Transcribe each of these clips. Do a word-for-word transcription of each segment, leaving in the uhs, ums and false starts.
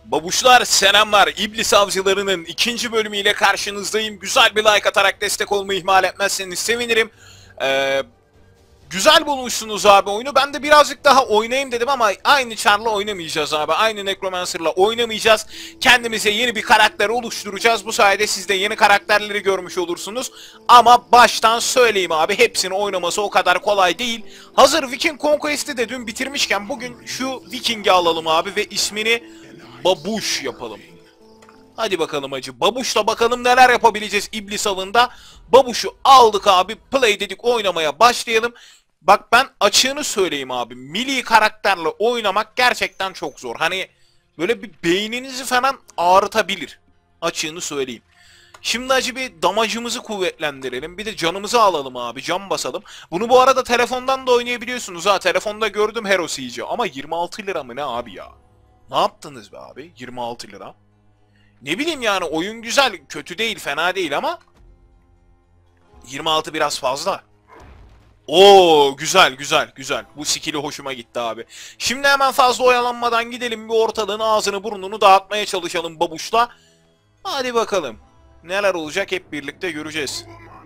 Babuşlar selamlar. İblis Avcıları'nın ikinci bölümüyle karşınızdayım. Güzel bir like atarak destek olmayı ihmal etmezseniz sevinirim. Ee, güzel bulmuşsunuz abi oyunu. Ben de birazcık daha oynayayım dedim ama aynı Char'la oynamayacağız abi. Aynı Necromancer'la oynamayacağız. Kendimize yeni bir karakter oluşturacağız. Bu sayede siz de yeni karakterleri görmüş olursunuz. Ama baştan söyleyeyim abi, hepsini oynaması o kadar kolay değil. Hazır Viking Conquest'i de dün bitirmişken bugün şu Viking'i alalım abi ve ismini Babuş yapalım. Hadi bakalım hacı. Babuş'la bakalım neler yapabileceğiz İblis Avı'nda. Babuş'u aldık abi. Play dedik, oynamaya başlayalım. Bak ben açığını söyleyeyim abi. Milli karakterle oynamak gerçekten çok zor. Hani böyle bir beyninizi falan ağrıtabilir. Açığını söyleyeyim. Şimdi acı bir damacımızı kuvvetlendirelim. Bir de canımızı alalım abi. Can basalım. Bunu bu arada telefondan da oynayabiliyorsunuz ha. Telefonda gördüm Hero Siege'i. Ama yirmi altı lira mı ne abi ya? Ne yaptınız be abi? yirmi altı lira. Ne bileyim yani, oyun güzel, kötü değil, fena değil ama yirmi altı biraz fazla. Oo güzel güzel güzel. Bu skill'i hoşuma gitti abi. Şimdi hemen fazla oyalanmadan gidelim, bir ortalığın ağzını burnunu dağıtmaya çalışalım babuşla. Hadi bakalım. Neler olacak hep birlikte göreceğiz.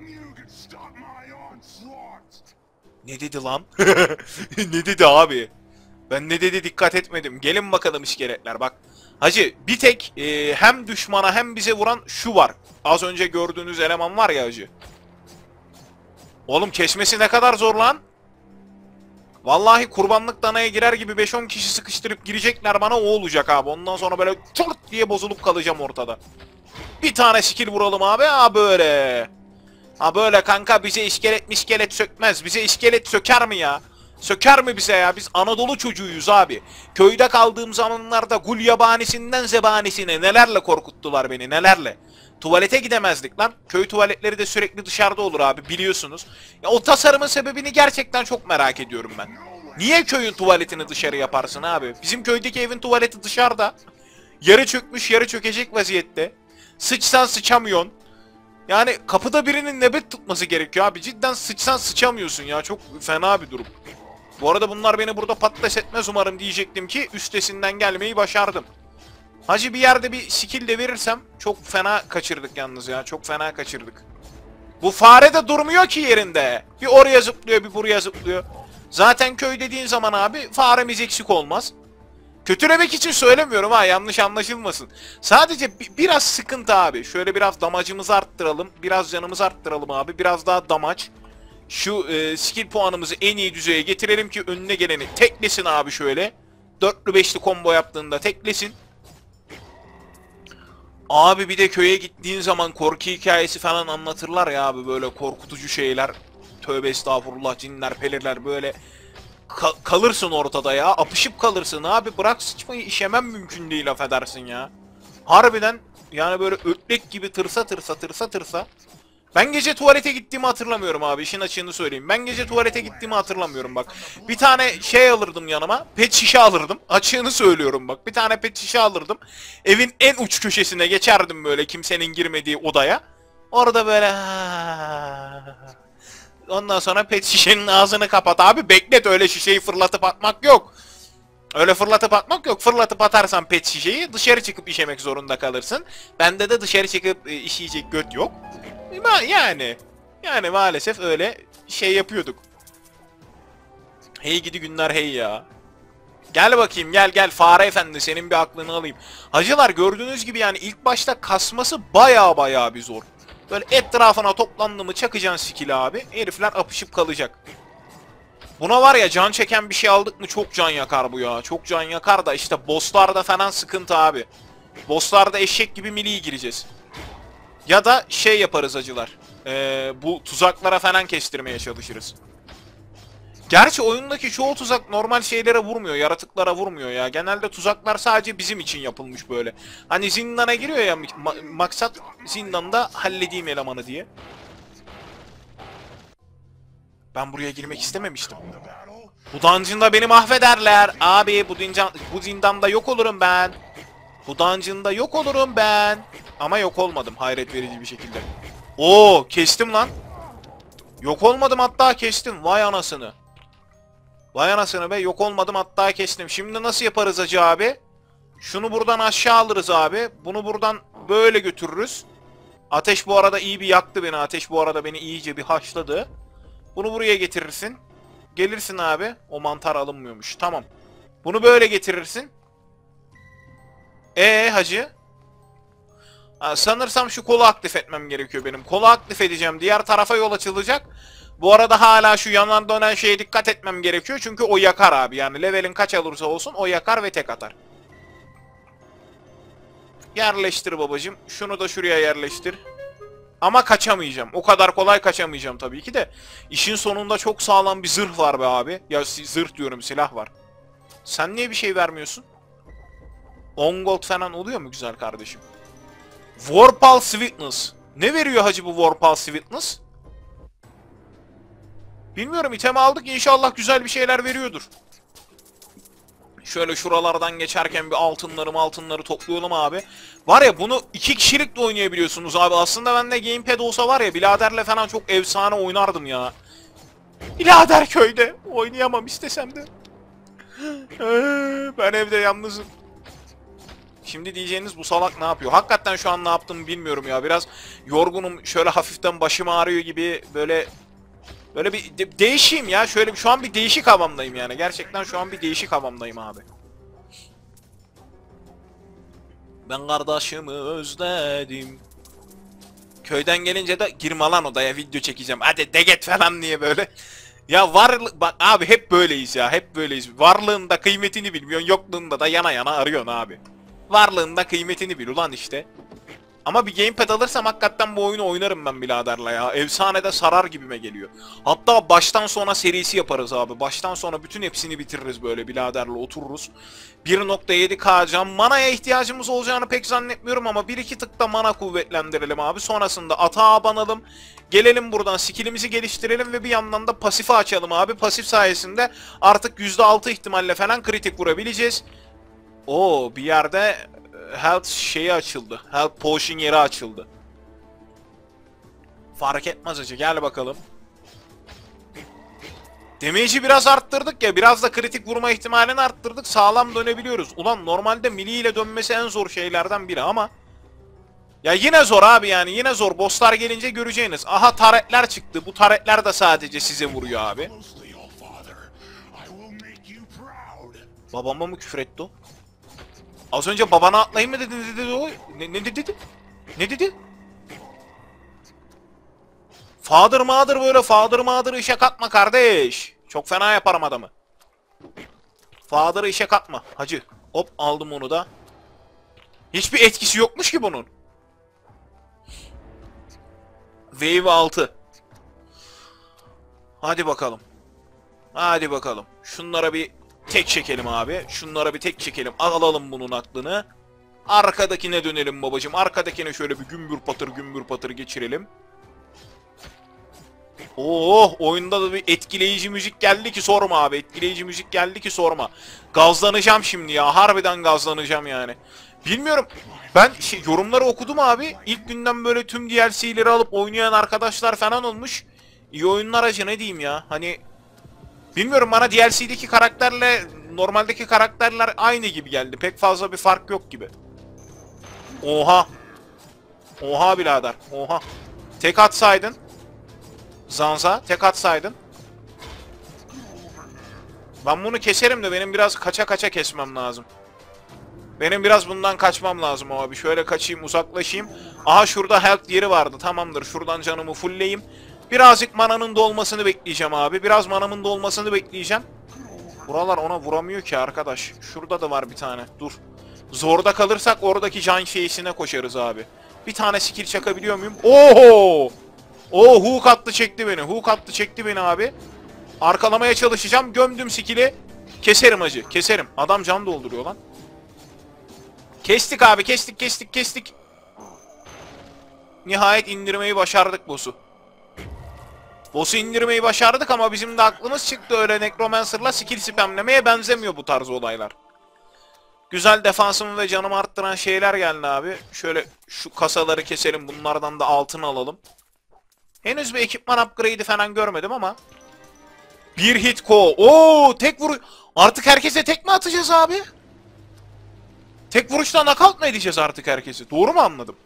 Ne dedi lan? Ne dedi abi? Ben ne dedi dikkat etmedim. Gelin bakalım iskeletler bak. Hacı bir tek e, hem düşmana hem bize vuran şu var. Az önce gördüğünüz eleman var ya hacı. Oğlum kesmesi ne kadar zor lan. Vallahi kurbanlık danaya girer gibi beş on kişi sıkıştırıp girecekler bana, o olacak abi. Ondan sonra böyle çort diye bozulup kalacağım ortada. Bir tane skill vuralım abi. Ha böyle. Ha böyle kanka, bize iskelet miskelet sökmez. Bize iskelet söker mi ya? Söker mi bize ya? Biz Anadolu çocuğuyuz abi. Köyde kaldığım zamanlarda gul yabanisinden zebanisine nelerle korkuttular beni, nelerle. Tuvalete gidemezdik lan. Köy tuvaletleri de sürekli dışarıda olur abi, biliyorsunuz. Ya o tasarımın sebebini gerçekten çok merak ediyorum ben. Niye köyün tuvaletini dışarı yaparsın abi? Bizim köydeki evin tuvaleti dışarıda. Yarı çökmüş, yarı çökecek vaziyette. Sıçsan sıçamıyorsun. Yani kapıda birinin nöbet tutması gerekiyor abi. Cidden sıçsan sıçamıyorsun ya. Çok fena bir durum. Bu arada bunlar beni burada patates etmez umarım diyecektim ki üstesinden gelmeyi başardım. Hacı bir yerde bir skill de verirsem çok fena kaçırdık yalnız ya. Çok fena kaçırdık. Bu fare de durmuyor ki yerinde. Bir oraya zıplıyor, bir buraya zıplıyor. Zaten köy dediğin zaman abi faremiz eksik olmaz. Kötülemek için söylemiyorum ha, yanlış anlaşılmasın. Sadece bi biraz sıkıntı abi. Şöyle biraz damacımızı arttıralım. Biraz canımızı arttıralım abi. Biraz daha damaç. Şu e, skill puanımızı en iyi düzeye getirelim ki önüne geleni teklesin abi şöyle. Dörtlü beşli combo yaptığında teklesin. Abi bir de köye gittiğin zaman korku hikayesi falan anlatırlar ya abi, böyle korkutucu şeyler. Tövbe estağfurullah, cinler pelirler böyle. Ka kalırsın ortada ya, apışıp kalırsın abi, bırak sıçmayı, işemem mümkün değil affedersin ya. Harbiden yani böyle ötlek gibi tırsa tırsa tırsa tırsa. Ben gece tuvalete gittiğimi hatırlamıyorum abi, işin açığını söyleyeyim. Ben gece tuvalete gittiğimi hatırlamıyorum bak. Bir tane şey alırdım yanıma, pet şişe alırdım, açığını söylüyorum bak. Bir tane pet şişe alırdım. Evin en uç köşesine geçerdim böyle, kimsenin girmediği odaya. Orada böyle ondan sonra pet şişenin ağzını kapat abi, beklet, öyle şişeyi fırlatıp atmak yok. Öyle fırlatıp atmak yok. Fırlatıp atarsan pet şişeyi dışarı çıkıp işemek zorunda kalırsın. Bende de dışarı çıkıp e, işeyecek göt yok. Yani yani maalesef öyle şey yapıyorduk. Hey gidi günler hey ya. Gel bakayım, gel gel fare efendi, senin bir aklını alayım. Hacılar gördüğünüz gibi yani ilk başta kasması baya baya bir zor. Böyle etrafına toplandı mı çakacaksın skill abi. Herifler apışıp kalacak. Buna var ya, can çeken bir şey aldık mı çok can yakar bu ya. Çok can yakar da işte bosslarda falan sıkıntı abi. Bosslarda eşek gibi miliye gireceğiz. Ya da şey yaparız acılar. Ee, bu tuzaklara falan kestirmeye çalışırız. Gerçi oyundaki çoğu tuzak normal şeylere vurmuyor, yaratıklara vurmuyor ya. Genelde tuzaklar sadece bizim için yapılmış böyle. Hani zindana giriyor ya, ma maksat zindanda halledeyim elemanı diye. Ben buraya girmek istememiştim. Bu dungeon'da beni mahvederler. Abi bu, dincan, bu zindanda yok olurum ben. Bu dungeon'da yok olurum ben. Ama yok olmadım hayret verici bir şekilde. Oo kestim lan. Yok olmadım, hatta kestim. Vay anasını. Vay anasını be, yok olmadım hatta kestim. Şimdi nasıl yaparız hacı abi? Şunu buradan aşağı alırız abi. Bunu buradan böyle götürürüz. Ateş bu arada iyi bir yaktı beni. Ateş bu arada beni iyice bir haşladı. Bunu buraya getirirsin. Gelirsin abi. O mantar alınmıyormuş. Tamam. Bunu böyle getirirsin. Ee hacı? Ha, sanırsam şu kolu aktif etmem gerekiyor benim. Kolu aktif edeceğim. Diğer tarafa yol açılacak. Bu arada hala şu yanan dönen şeye dikkat etmem gerekiyor. Çünkü o yakar abi. Yani levelin kaç olursa olsun o yakar ve tek atar. Yerleştir babacım. Şunu da şuraya yerleştir. Ama kaçamayacağım. O kadar kolay kaçamayacağım tabii ki de. İşin sonunda çok sağlam bir zırh var be abi. Ya zırh diyorum, silah var. Sen niye bir şey vermiyorsun? on gold falan oluyor mu güzel kardeşim? Warpal Sweetness. Ne veriyor hacı bu Warpal Sweetness? Bilmiyorum, item aldık, inşallah güzel bir şeyler veriyordur. Şöyle şuralardan geçerken bir altınları altınları toplayalım abi. Var ya, bunu iki kişilik de oynayabiliyorsunuz abi. Aslında bende gamepad olsa var ya, biraderle falan çok efsane oynardım ya. Birader köyde. Oynayamam istesem de. Ben evde yalnızım. Şimdi diyeceğiniz bu salak ne yapıyor? Hakikaten şu an ne yaptığımı bilmiyorum ya. Biraz yorgunum. Şöyle hafiften başım ağrıyor gibi böyle... Böyle bir de değişeyim ya. Şöyle bir, şu an bir değişik havamdayım yani. Gerçekten şu an bir değişik havamdayım abi. Ben kardeşimi özledim. Köyden gelince de girme lan odaya, video çekeceğim. Hadi de get falan diye böyle. Ya var bak abi, hep böyleyiz ya. Hep böyleyiz. Varlığında kıymetini bilmiyorsun. Yokluğunda da yana yana arıyorsun abi. Varlığında kıymetini bil ulan işte. Ama bir gamepad alırsam hakikaten bu oyunu oynarım ben biraderle ya. Efsanede sarar gibime geliyor. Hatta baştan sona serisi yaparız abi. Baştan sona bütün hepsini bitiririz böyle biraderle, otururuz. bir nokta yedi K can. Manaya ihtiyacımız olacağını pek zannetmiyorum ama bir iki tık da mana kuvvetlendirelim abi. Sonrasında atağa banalım. Gelelim buradan skillimizi geliştirelim ve bir yandan da pasifi açalım abi. Pasif sayesinde artık yüzde altı ihtimalle falan kritik vurabileceğiz. Oo, bir yerde health şeyi açıldı. Health potion yeri açıldı. Fark etmez acı, gel bakalım. Damage'i biraz arttırdık ya, biraz da kritik vurma ihtimalini arttırdık. Sağlam dönebiliyoruz. Ulan normalde melee ile dönmesi en zor şeylerden biri ama ya yine zor abi, yani yine zor. Bosslar gelince göreceğiniz. Aha, taretler çıktı. Bu taretler de sadece size vuruyor abi. Babama mı küfür etti o? Az önce babana atlayayım mı dedi, dedi o? Ne, ne dedi? Ne dedi? Father mother böyle father mother işe katma kardeş. Çok fena yaparım adamı. Father'ı işe katma hacı. Hop, aldım onu da. Hiçbir etkisi yokmuş ki bunun. Wave altı. Hadi bakalım. Hadi bakalım. Şunlara bir tek çekelim abi. Şunlara bir tek çekelim. Alalım bunun aklını. Arkadakine dönelim babacım. Arkadakine şöyle bir gümbür patır gümbür patır geçirelim. Oh, oyunda da bir etkileyici müzik geldi ki sorma abi. Etkileyici müzik geldi ki sorma. Gazlanacağım şimdi ya. Harbiden gazlanacağım yani. Bilmiyorum. Ben şey, yorumları okudum abi. İlk günden böyle tüm D L C'leri alıp oynayan arkadaşlar falan olmuş. İyi oyunlar acı, ne diyeyim ya. Hani bilmiyorum, bana D L C'deki karakterle normaldeki karakterler aynı gibi geldi. Pek fazla bir fark yok gibi. Oha. Oha birader. Oha. Tek atsaydın. Zanza tek atsaydın. Ben bunu keserim de benim biraz kaça kaça kesmem lazım. Benim biraz bundan kaçmam lazım abi. Şöyle kaçayım, uzaklaşayım. Aha, şurada health yeri vardı. Tamamdır. Şuradan canımı fullleyeyim. Birazcık mananın dolmasını bekleyeceğim abi. Biraz manamın dolmasını bekleyeceğim. Buralar ona vuramıyor ki arkadaş. Şurada da var bir tane. Dur. Zorda kalırsak oradaki can şeysine koşarız abi. Bir tane skill çakabiliyor muyum? Oho! Oo, hook attı çekti beni. Hook attı çekti beni abi. Arkalamaya çalışacağım. Gömdüm skill'i. Keserim acı. Keserim. Adam can dolduruyor lan. Kestik abi. Kestik kestik kestik. Nihayet indirmeyi başardık boss'u. Boss'u indirmeyi başardık ama bizim de aklımız çıktı öyle Necromancer'la skill spamlemeye benzemiyor bu tarz olaylar. Güzel defansımı ve canımı arttıran şeyler geldi abi. Şöyle şu kasaları keselim. Bunlardan da altını alalım. Henüz bir ekipman upgrade'i falan görmedim ama. Bir hit ko. Oo, tek vur. Artık herkese tek mi atacağız abi? Tek vuruşta knockout mı edeceğiz artık herkesi? Doğru mu anladım?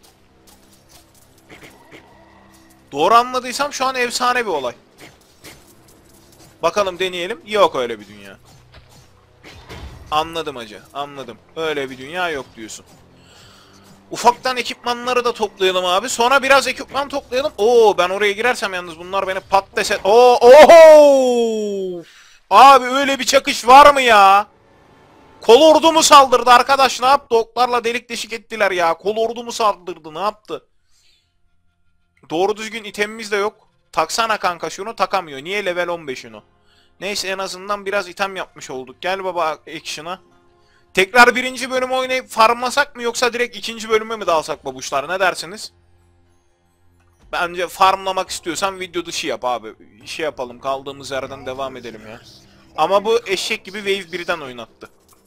Doğru anladıysam şu an efsane bir olay. Bakalım deneyelim. Yok öyle bir dünya. Anladım hacı. Anladım. Öyle bir dünya yok diyorsun. Ufaktan ekipmanları da toplayalım abi. Sonra biraz ekipman toplayalım. Oo, ben oraya girersem yalnız bunlar beni patates et. Oo, oho! Abi öyle bir çakış var mı ya? Kol ordu mu saldırdı arkadaş, ne yaptı? Oklarla delik deşik ettiler ya. Kol ordu mu saldırdı, ne yaptı? Doğru düzgün itemimiz de yok. Taksana kanka şunu, takamıyor. Niye level on beşin o? Neyse, en azından biraz item yapmış olduk. Gel baba action'a. Tekrar birinci bölümü oynayıp farmlasak mı, yoksa direkt ikinci bölüme mi dalsak babuşlar, ne dersiniz? Bence farmlamak istiyorsan video dışı yap abi. Şey yapalım, kaldığımız yerden devam edelim ya. Ama bu eşek gibi Wave birden oynattı.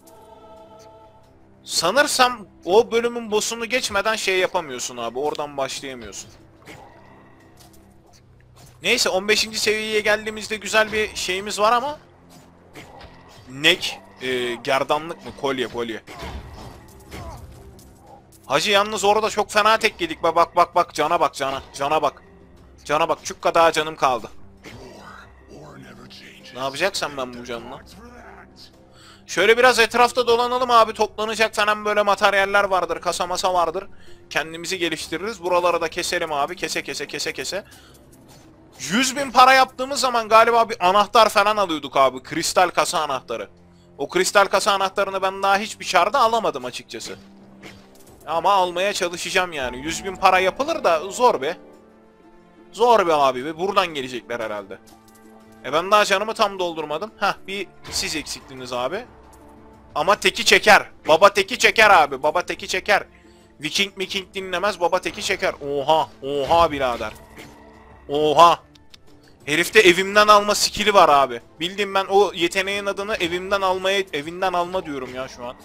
Sanırsam o bölümün boss'unu geçmeden şey yapamıyorsun abi. Oradan başlayamıyorsun. Neyse, on beşinci seviyeye geldiğimizde güzel bir şeyimiz var ama... Nek, e, gerdanlık mı? Kolye, kolye. Hacı yalnız orada çok fena tek yedik. Bak bak bak bak, cana bak cana. Cana bak. Cana bak, çuk kadar canım kaldı. Ne yapacaksam ben bu canla? Şöyle biraz etrafta dolanalım abi. Toplanacak falan böyle materyaller vardır. Kasa masa vardır. Kendimizi geliştiririz. Buraları da keselim abi. Kese kese kese kese. yüz bin para yaptığımız zaman galiba bir anahtar falan alıyorduk abi. Kristal kasa anahtarı. O kristal kasa anahtarını ben daha hiçbir çarda alamadım açıkçası. Ama almaya çalışacağım yani. yüz bin para yapılır da zor be. Zor be abi be. Buradan gelecekler herhalde. E ben daha canımı tam doldurmadım. Hah, bir siz eksiktiniz abi. Ama teki çeker. Baba teki çeker abi. Baba teki çeker. Viking Viking dinlemez. Baba teki çeker. Oha. Oha birader. Oha. Herifte evimden alma skill'i var abi. Bildiğim ben o yeteneğin adını evimden almaya, evinden alma diyorum ya şu an.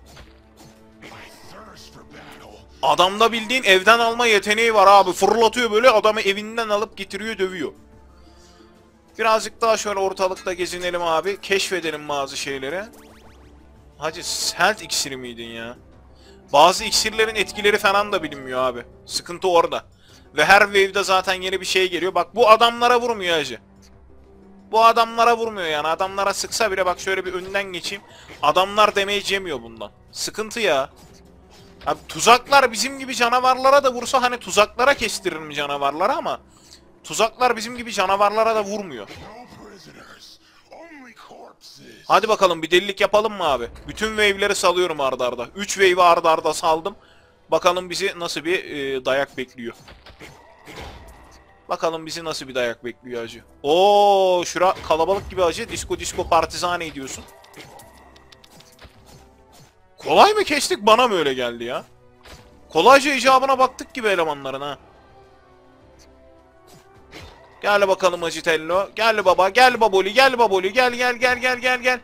Adamda bildiğin evden alma yeteneği var abi. Fırlatıyor böyle, adamı evinden alıp getiriyor, dövüyor. Birazcık daha şöyle ortalıkta gezinelim abi. Keşfedelim bazı şeyleri. Hacı health iksiri miydin ya? Bazı iksirlerin etkileri falan da bilinmiyor abi. Sıkıntı orada. Ve her wave'de zaten yeni bir şey geliyor. Bak bu adamlara vurmuyor hacı. Bu adamlara vurmuyor yani. Adamlara sıksa bile, bak şöyle bir önünden geçeyim. Adamlar damage yemiyor bundan. Sıkıntı ya. Abi tuzaklar bizim gibi canavarlara da vursa hani tuzaklara kestirir mi canavarlara, ama tuzaklar bizim gibi canavarlara da vurmuyor. Hadi bakalım bir delilik yapalım mı abi? Bütün wave'leri salıyorum arda arda. üç wave'i arda arda saldım. Bakalım bizi nasıl bir e, dayak bekliyor. Bakalım bizi nasıl bir dayak bekliyor acı. Oo, şura kalabalık gibi acı. Disco disco partizane ediyorsun. Kolay mı kestik, bana mı öyle geldi ya? Kolayca icabına baktık gibi elemanların ha. Gel bakalım Hacı Tello. Gel baba, gel baboli, gel baboli, gel gel gel gel gel gel.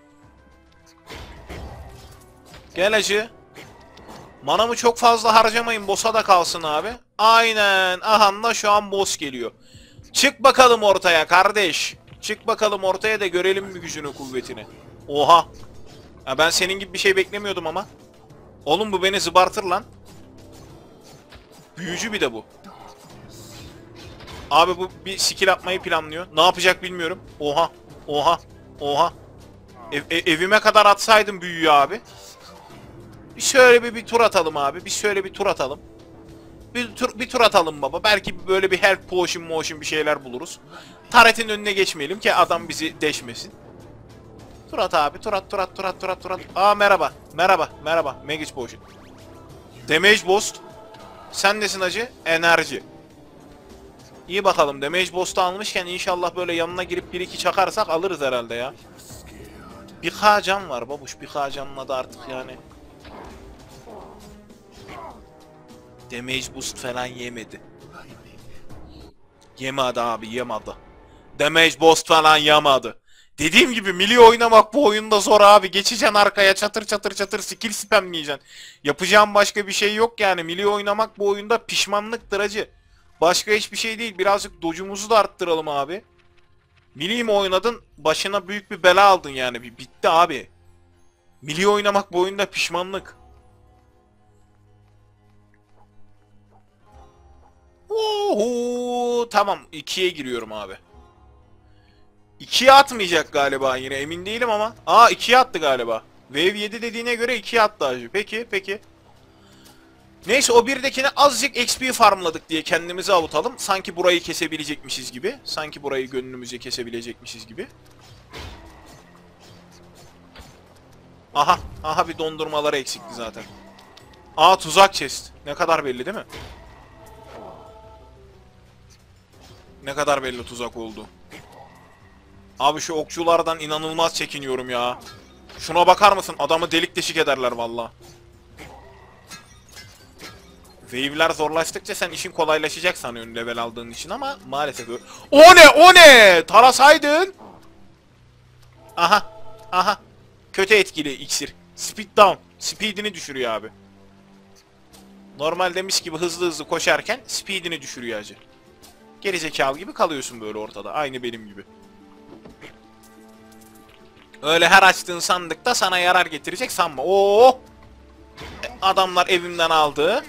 Gel Hacı. Manamı çok fazla harcamayın, boss'a da kalsın abi. Aynen, aha da şu an boss geliyor. Çık bakalım ortaya kardeş. Çık bakalım ortaya da görelim bir gücünü, kuvvetini. Oha. Ya ben senin gibi bir şey beklemiyordum ama. Oğlum bu beni zıbartır lan. Büyücü bir de bu. Abi bu bir skill atmayı planlıyor. Ne yapacak bilmiyorum. Oha. Oha. Oha. Ev, ev, evime kadar atsaydım büyüyü abi. Bir şöyle bir, bir tur atalım abi. Bir şöyle bir tur atalım. Bir tur, bir tur atalım baba. Belki böyle bir health potion motion bir şeyler buluruz. Taret'in önüne geçmeyelim ki adam bizi deşmesin. Tur at abi. Tur at, tur at, tur at, tur at, tur at. Aa merhaba. Merhaba. Merhaba. Magic potion. Damage boost. Sen nesin hacı? Enerji. İyi bakalım. Damage boost'u almışken inşallah böyle yanına girip bir iki çakarsak alırız herhalde ya. Bir K can var babuş. Bir K canla da artık yani. Damage boost falan yemedi. Yemedi abi, yemedi. Damage boost falan yemedi. Dediğim gibi melee oynamak bu oyunda zor abi. Geçeceksin arkaya, çatır çatır çatır skill spamleyeceksin. Yapacağım başka bir şey yok yani. Melee oynamak bu oyunda pişmanlıktır acı. Başka hiçbir şey değil. Birazcık dodge'umuzu da arttıralım abi. Melee mi oynadın? Başına büyük bir bela aldın yani. Bitti abi. Milli oynamak bu oyunda pişmanlık. Oho, tamam ikiye giriyorum abi. ikiye atmayacak galiba yine emin değilim ama. Aa ikiye attı galiba. Wave yedi dediğine göre ikiye attı hacı. Peki peki. Neyse o birdekine azıcık X P farmladık diye kendimizi avutalım. Sanki burayı kesebilecekmişiz gibi. Sanki burayı gönlümüzce kesebilecekmişiz gibi. Aha. Aha bir dondurmaları eksikti zaten. Aa tuzak chest. Ne kadar belli değil mi? Ne kadar belli tuzak oldu. Abi şu okçulardan inanılmaz çekiniyorum ya. Şuna bakar mısın? Adamı delik deşik ederler valla. Wave'ler zorlaştıkça sen işin kolaylaşacak sanıyorsun level aldığın için ama maalesef öyle. O ne? O ne? Tarasaydın. Aha. Aha. Kötü etkili iksir. Speed down. Speed'ini düşürüyor abi. Normal demiş gibi hızlı hızlı koşarken speed'ini düşürüyor acı. Gerizekalı gibi kalıyorsun böyle ortada. Aynı benim gibi. Öyle her açtığın sandıkta sana yarar getirecek sanma. Oo! Adamlar evimden aldı.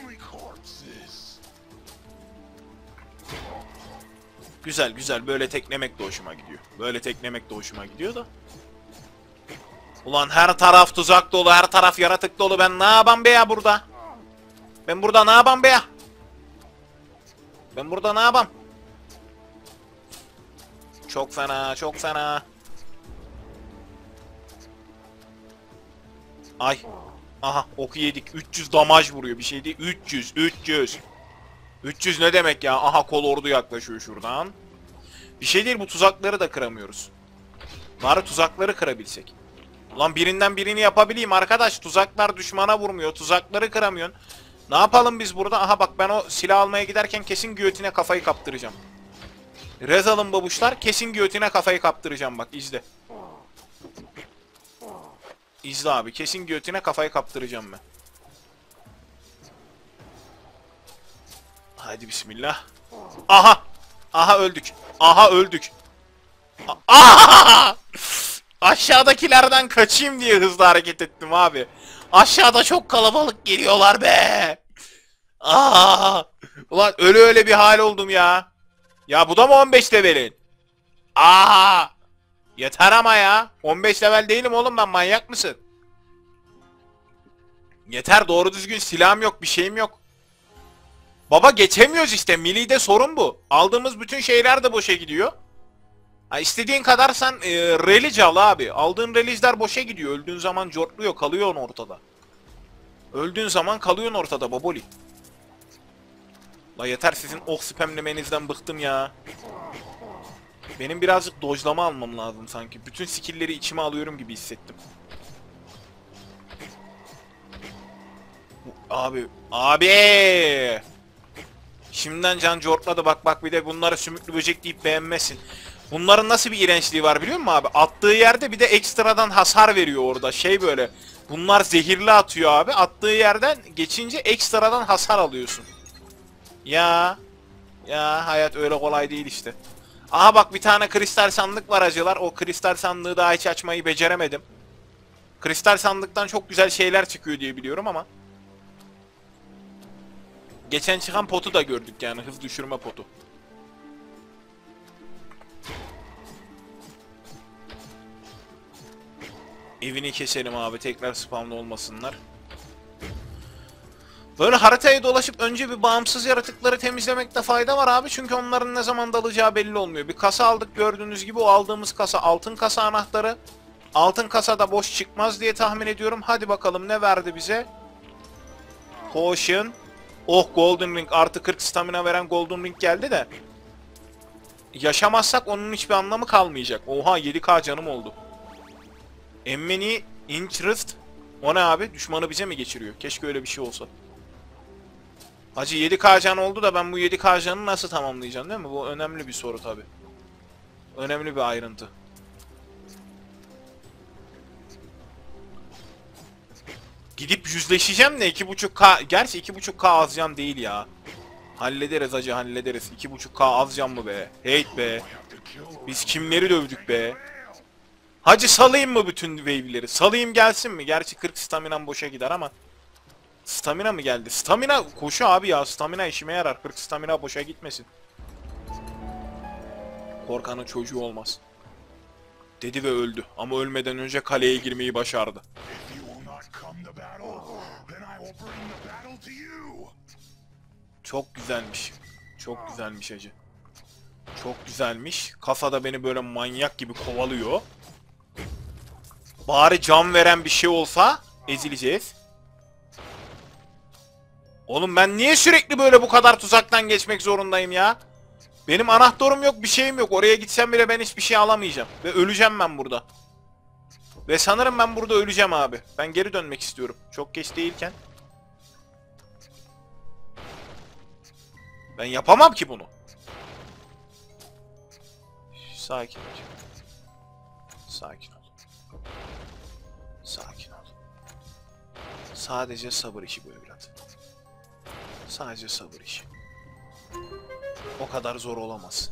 Güzel güzel böyle teklemek de hoşuma gidiyor. Böyle teklemek de hoşuma gidiyor da. Ulan her taraf tuzak dolu, her taraf yaratık dolu. Ben ne yapam be ya burada? Ben burada ne yapam be ya? Ben burada ne yapam? Çok fena, çok fena. Ay. Aha oku yedik. üç yüz damaj vuruyor bir şey değil. üç yüz, üç yüz. üç yüz ne demek ya? Aha kol ordu yaklaşıyor şuradan. Bir şey değil bu tuzakları da kıramıyoruz. Bari tuzakları kırabilsek. Ulan birinden birini yapabileyim arkadaş. Tuzaklar düşmana vurmuyor. Tuzakları kıramıyorsun. Ne yapalım biz burada? Aha bak ben o silah almaya giderken kesin giyotine kafayı kaptıracağım. Rez alın babuşlar. Kesin giyotine kafayı kaptıracağım bak izle. İzle abi. Kesin giyotine kafayı kaptıracağım ben. Hadi bismillah. Aha. Aha öldük. Aha öldük. A Aha! Aşağıdakilerden kaçayım diye hızlı hareket ettim abi. Aşağıda çok kalabalık geliyorlar be. Aa! Ulan öyle öyle bir hal oldum ya. Ya bu da mı on beş levelin? Aa! Yeter ama ya. on beş level değilim oğlum ben manyak mısın? Yeter doğru düzgün silahım yok bir şeyim yok. Baba geçemiyoruz işte. Milli'de sorun bu. Aldığımız bütün şeyler de boşa gidiyor. Ha, istediğin kadar sen e, relic al abi. Aldığın relicler boşa gidiyor. Öldüğün zaman cortluyor. Kalıyorsun ortada. Öldüğün zaman kalıyorsun ortada baboli. La yeter sizin ok spamlemenizden bıktım ya. Benim birazcık dojlama almam lazım sanki. Bütün skill'leri içime alıyorum gibi hissettim. Abi. Abi. Şimdiden can cortladı bak bak bir de bunları sümüklü böcek deyip beğenmesin. Bunların nasıl bir iğrençliği var biliyor musun abi? Attığı yerde bir de ekstradan hasar veriyor orada. Şey böyle. Bunlar zehirli atıyor abi. Attığı yerden geçince ekstradan hasar alıyorsun. Ya. Ya hayat öyle kolay değil işte. Aha bak bir tane kristal sandık var acılar. O kristal sandığı daha hiç açmayı beceremedim. Kristal sandıktan çok güzel şeyler çıkıyor diye biliyorum ama. Geçen çıkan potu da gördük yani hız düşürme potu. Evini keselim abi tekrar spamlı olmasınlar. Böyle haritayı dolaşıp önce bir bağımsız yaratıkları temizlemekte fayda var abi. Çünkü onların ne zaman dalacağı belli olmuyor. Bir kasa aldık gördüğünüz gibi o aldığımız kasa altın kasa anahtarı. Altın kasada boş çıkmaz diye tahmin ediyorum. Hadi bakalım ne verdi bize? Potion. Oh Golden Ring artı kırk stamina veren Golden Ring geldi de. Yaşamazsak onun hiçbir anlamı kalmayacak. Oha yedi K canım oldu. Emmeni Interest. O ne abi? Düşmanı bize mi geçiriyor? Keşke öyle bir şey olsa. Hacı yedi K can oldu da ben bu yedi K canı nasıl tamamlayacağım değil mi? Bu önemli bir soru tabi. Önemli bir ayrıntı. Gidip yüzleşeceğim de iki buçuk K... Gerçi iki buçuk K az can değil ya. Hallederiz hacı hallederiz. iki buçuk K az can mı be? Heyt be. Biz kimleri dövdük be? Hacı salayım mı bütün wave'leri? Salayım gelsin mi? Gerçi kırk staminam boşa gider ama. Stamina mı geldi? Stamina koşu abi ya. Stamina işime yarar. kırk stamina boşa gitmesin. Korkanın çocuğu olmaz. Dedi ve öldü. Ama ölmeden önce kaleye girmeyi başardı. Çok güzelmiş. Çok güzelmiş hacı. Çok güzelmiş. Kafada beni böyle manyak gibi kovalıyor. Bari can veren bir şey olsa ezileceğiz. Oğlum ben niye sürekli böyle bu kadar tuzaktan geçmek zorundayım ya? Benim anahtarım yok, bir şeyim yok. Oraya gitsem bile ben hiçbir şey alamayacağım. Ve öleceğim ben burada. Ve sanırım ben burada öleceğim abi. Ben geri dönmek istiyorum. Çok geç değilken. Ben yapamam ki bunu. Sakin ol. Sakin ol. Sakin ol. Sadece sabır işi bu evlat. Sadece sabır işi. O kadar zor olamaz.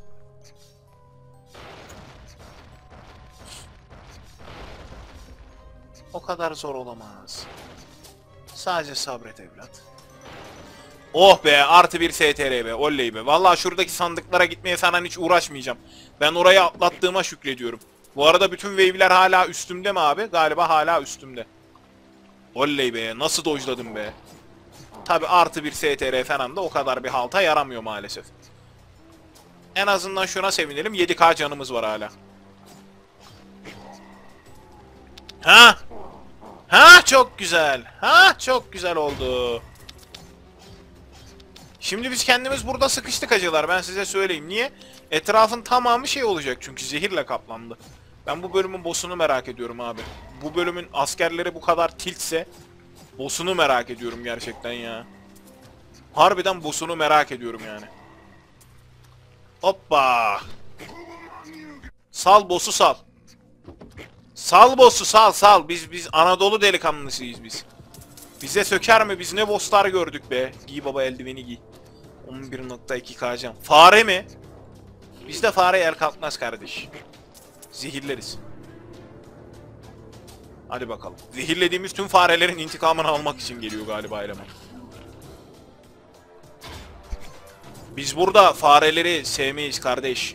O kadar zor olamaz. Sadece sabret evlat. Oh be, artı bir S T R be, oley be. Vallahi şuradaki sandıklara gitmeye falan hiç uğraşmayacağım. Ben orayı atlattığıma şükrediyorum. Bu arada bütün wave'ler hala üstümde mi abi? Galiba hala üstümde. Oley be, nasıl dojladım be. Tabi artı bir S T R falan da o kadar bir halta yaramıyor maalesef. En azından şuna sevinelim, yedi K canımız var hala. Ha? Ha çok güzel. Ha çok güzel oldu. Şimdi biz kendimiz burada sıkıştık acılar, ben size söyleyeyim. Niye? Etrafın tamamı şey olacak çünkü zehirle kaplandı. Ben bu bölümün boss'unu merak ediyorum abi. Bu bölümün askerleri bu kadar tiltse boss'unu merak ediyorum gerçekten ya. Harbiden boss'unu merak ediyorum yani. Hoppa. Sal boss'u sal. Sal boss'u sal sal. Biz biz Anadolu delikanlısıyız biz. Bize söker mi? Biz ne boss'lar gördük be. Giy baba eldiveni giy. on bir nokta iki K can. Fare mi? Bizde fare el kalkmaz kardeş. Zehirleriz. Hadi bakalım. Zehirlediğimiz tüm farelerin intikamını almak için geliyor galiba eleman. Biz burada fareleri sevmeyiz kardeş.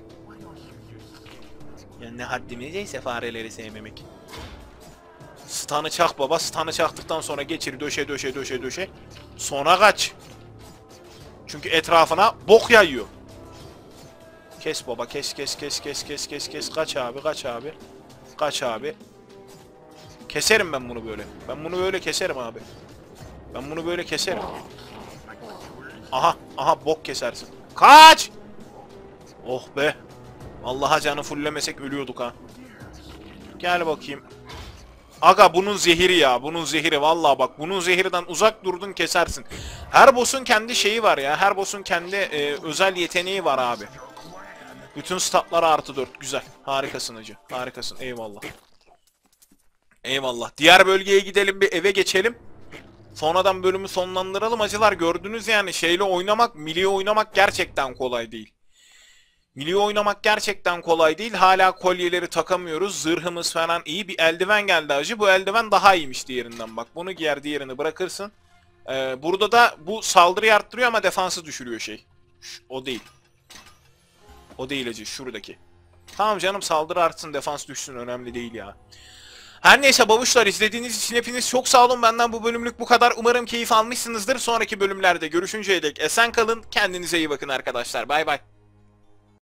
Ya ne haddimizdeyse fareleri sevmemek. Stun'ı çak baba. Stun'ı çaktıktan sonra geçir döşe döşe döşe döşe. Sonra kaç. Çünkü etrafına bok yayıyor. Kes baba, kes kes kes kes kes kes kes. Kaç abi, kaç abi. Kaç abi. Keserim ben bunu böyle. Ben bunu böyle keserim abi. Ben bunu böyle keserim. Aha, aha bok kesersin. Kaç! Oh be. Allah'a canı fullemesek ölüyorduk ha. Gel bakayım. Aga bunun zehiri ya. Bunun zehiri vallahi bak. Bunun zehirden uzak durdun kesersin. Her boss'un kendi şeyi var ya. Her boss'un kendi e, özel yeteneği var abi. Bütün statlara artı dört. Güzel. Harikasın hacı. Harikasın. Eyvallah. Eyvallah. Diğer bölgeye gidelim, bir eve geçelim. Sonradan bölümü sonlandıralım hacılar. Gördünüz yani şeyle oynamak, melee oynamak gerçekten kolay değil. Melee oynamak gerçekten kolay değil. Hala kolyeleri takamıyoruz. Zırhımız falan iyi. Bir eldiven geldi hacı. Bu eldiven daha iyiymiş diğerinden. Bak bunu giyer, diğerini bırakırsın. Ee, burada da bu saldırıyı arttırıyor ama defansı düşürüyor şey. Şş, o değil. O değil hacı. Şuradaki. Tamam canım, saldırı artsın, defans düşsün. Önemli değil ya. Her neyse babuşlar, izlediğiniz için hepiniz çok sağ olun. Benden bu bölümlük bu kadar. Umarım keyif almışsınızdır. Sonraki bölümlerde görüşünceye dek esen kalın. Kendinize iyi bakın arkadaşlar. Bay bay.